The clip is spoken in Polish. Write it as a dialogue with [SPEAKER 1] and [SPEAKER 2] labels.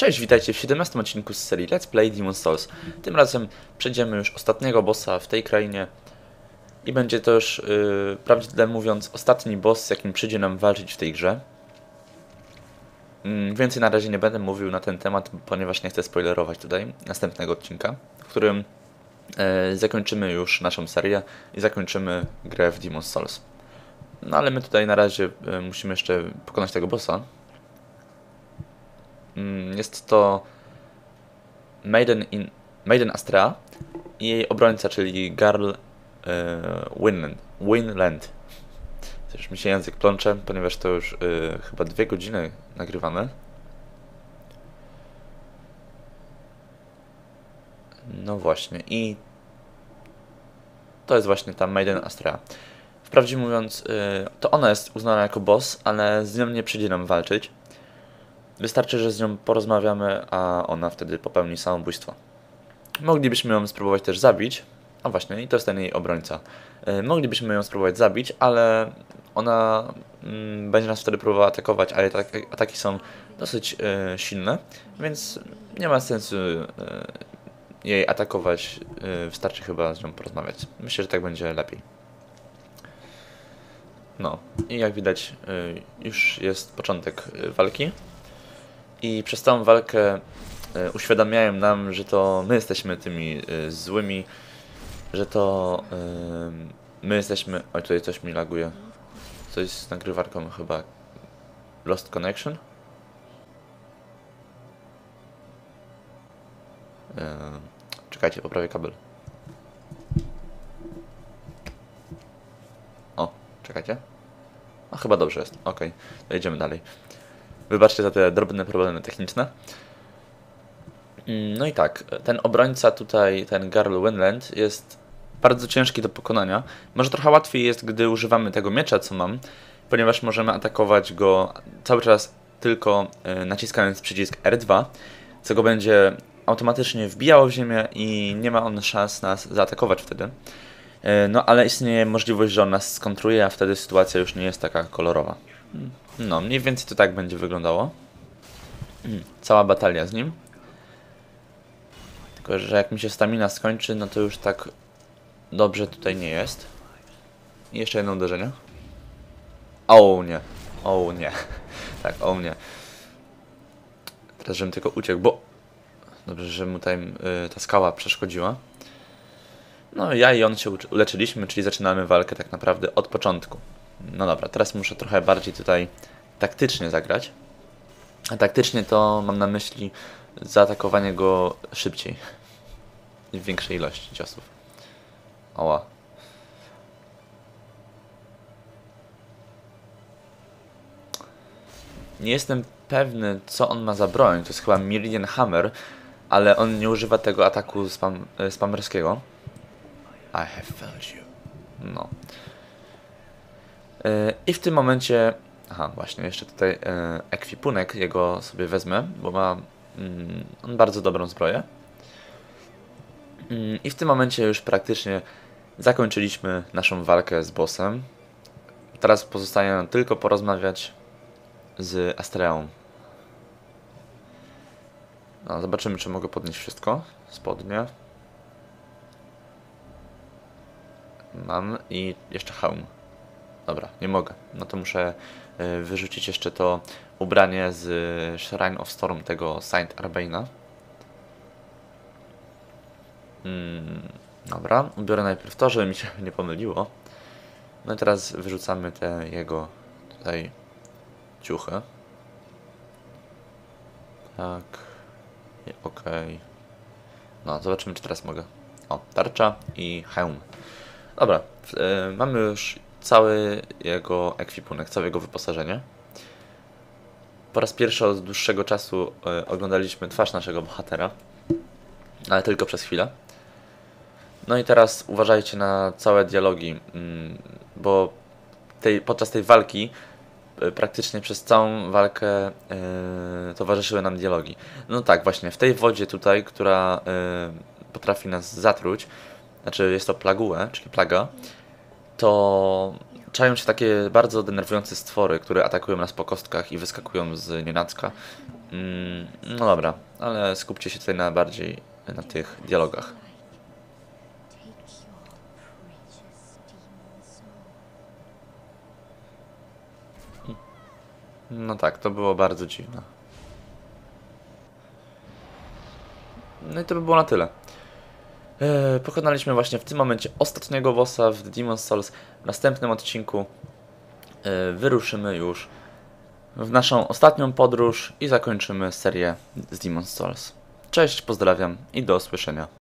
[SPEAKER 1] Cześć, witajcie w 17 odcinku z serii Let's Play Demon's Souls. Tym razem przejdziemy już ostatniego bossa w tej krainie i będzie to już, prawdziwie mówiąc, ostatni boss, z jakim przyjdzie nam walczyć w tej grze. Więcej na razie nie będę mówił na ten temat, ponieważ nie chcę spoilerować tutaj następnego odcinka, w którym zakończymy już naszą serię i zakończymy grę w Demon's Souls. No ale my tutaj na razie musimy jeszcze pokonać tego bossa. Jest to Maiden Astrea i jej obrońca, czyli Garl Winland. Też mi się język plącze, ponieważ to już chyba 2 godziny nagrywamy. No właśnie, i to jest właśnie ta Maiden Astrea. Wprawdzie mówiąc, to ona jest uznana jako boss, ale z nią nie przyjdzie nam walczyć. Wystarczy, że z nią porozmawiamy, a ona wtedy popełni samobójstwo. Moglibyśmy ją spróbować też zabić. A właśnie, i to jest ten jej obrońca. Moglibyśmy ją spróbować zabić, ale ona będzie nas wtedy próbowała atakować, a jej ataki są dosyć silne, więc nie ma sensu jej atakować. Wystarczy chyba z nią porozmawiać. Myślę, że tak będzie lepiej. No, i jak widać, już jest początek walki. I przez całą walkę uświadamiają nam, że to my jesteśmy tymi złymi, że to my jesteśmy... Oj, tutaj coś mi laguje. Coś z nagrywarką chyba. Lost Connection? Czekajcie, poprawię kabel. O, czekajcie. A chyba dobrze jest. Okej, to jedziemy dalej. Wybaczcie za te drobne problemy techniczne. No i tak, ten obrońca tutaj, ten Garl Winland, jest bardzo ciężki do pokonania. Może trochę łatwiej jest, gdy używamy tego miecza, co mam, ponieważ możemy atakować go cały czas tylko naciskając przycisk R2, co go będzie automatycznie wbijało w ziemię i nie ma on szans nas zaatakować wtedy. No ale istnieje możliwość, że on nas skontruje, a wtedy sytuacja już nie jest taka kolorowa. No, mniej więcej to tak będzie wyglądało. Cała batalia z nim. Tylko, że jak mi się stamina skończy, no to już tak dobrze tutaj nie jest. I jeszcze jedno uderzenie. O nie. O nie. Tak, o nie. Teraz żebym tylko uciekł, bo... Dobrze, że mu tutaj ta skała przeszkodziła. No ja i on się uleczyliśmy, czyli zaczynamy walkę tak naprawdę od początku. No dobra, teraz muszę trochę bardziej tutaj taktycznie zagrać. A taktycznie to mam na myśli zaatakowanie go szybciej i w większej ilości ciosów. Oła. Nie jestem pewny, co on ma za broń. To jest chyba Meridian Hammer, ale on nie używa tego ataku spamerskiego. I have found you. No. I w tym momencie... Aha, właśnie, jeszcze tutaj ekwipunek jego sobie wezmę, bo ma on bardzo dobrą zbroję. I w tym momencie już praktycznie zakończyliśmy naszą walkę z bossem. Teraz pozostaje nam tylko porozmawiać z Astreą. No, zobaczymy, czy mogę podnieść wszystko. Spodnie. Mam i jeszcze hełm. Dobra, nie mogę. No to muszę wyrzucić jeszcze to ubranie z Shrine of Storm, tego Saint Arbaina. Dobra, ubiorę najpierw to, żeby mi się nie pomyliło. No i teraz wyrzucamy te jego tutaj ciuchy. Tak. Okej. No, zobaczymy, czy teraz mogę. O, tarcza i hełm. Dobra, mamy już cały jego ekwipunek, całe jego wyposażenie. Po raz pierwszy od dłuższego czasu oglądaliśmy twarz naszego bohatera, ale tylko przez chwilę. No i teraz uważajcie na całe dialogi, bo podczas tej walki praktycznie przez całą walkę towarzyszyły nam dialogi. No tak, właśnie w tej wodzie tutaj, która potrafi nas zatruć, znaczy jest to plague, czyli plaga, to czają się takie bardzo denerwujące stwory, które atakują nas po kostkach i wyskakują z nienacka. No dobra, ale skupcie się tutaj bardziej na tych dialogach. No tak, to było bardzo dziwne. No i to by było na tyle. Pokonaliśmy właśnie w tym momencie ostatniego bossa w Demon's Souls. W następnym odcinku wyruszymy już w naszą ostatnią podróż i zakończymy serię z Demon's Souls. Cześć, pozdrawiam i do usłyszenia.